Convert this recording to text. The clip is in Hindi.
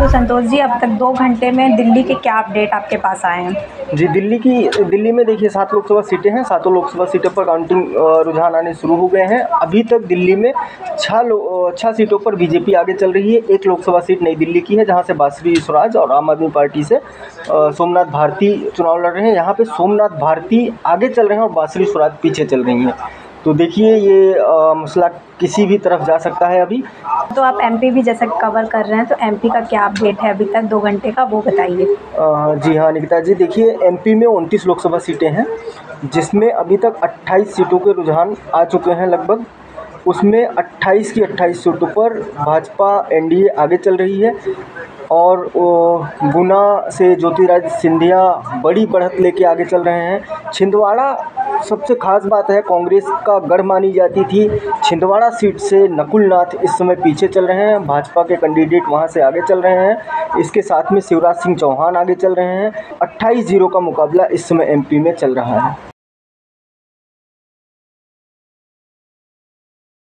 तो संतोष जी, अब तक 2 घंटे में दिल्ली के क्या अपडेट आपके पास आए हैं? जी, दिल्ली में देखिए 7 लोकसभा सीटें हैं। 7 लोकसभा सीटों पर काउंटिंग रुझान आने शुरू हो गए हैं। अभी तक दिल्ली में 6 सीटों पर बीजेपी आगे चल रही है। 1 लोकसभा सीट नई दिल्ली की है, जहां से बासुरी स्वराज और आम आदमी पार्टी से सोमनाथ भारती चुनाव लड़ रहे हैं। यहाँ पे सोमनाथ भारती आगे चल रहे हैं और बासुरी स्वराज पीछे चल रही हैं। तो देखिए, ये मसला किसी भी तरफ जा सकता है अभी। तो आप एमपी भी जैसा कवर कर रहे हैं, तो एमपी का क्या अपडेट है अभी तक 2 घंटे का, वो बताइए। जी हाँ निकिता जी, देखिए एमपी में 29 लोकसभा सीटें हैं, जिसमें अभी तक 28 सीटों के रुझान आ चुके हैं लगभग। उसमें 28 की 28 सीटों पर भाजपा एनडीए आगे चल रही है और गुना से ज्योतिरादित्य सिंधिया बड़ी बढ़त लेके आगे चल रहे हैं। छिंदवाड़ा सबसे खास बात है, कांग्रेस का गढ़ मानी जाती थी। छिंदवाड़ा सीट से नकुल नाथ इस समय पीछे चल रहे हैं, भाजपा के कैंडिडेट वहां से आगे चल रहे हैं। इसके साथ में शिवराज सिंह चौहान आगे चल रहे हैं। 28-0 का मुकाबला इस समय एमपी में चल रहा है।